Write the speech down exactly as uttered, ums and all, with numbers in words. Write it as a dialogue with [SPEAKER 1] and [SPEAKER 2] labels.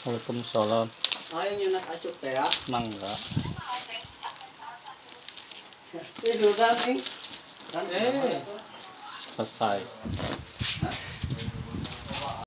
[SPEAKER 1] Waalaikumsalam.
[SPEAKER 2] Ayaw nyo nakasok kaya?
[SPEAKER 1] Mangga.
[SPEAKER 2] Tidur kami.
[SPEAKER 3] Eh.
[SPEAKER 1] Selesai.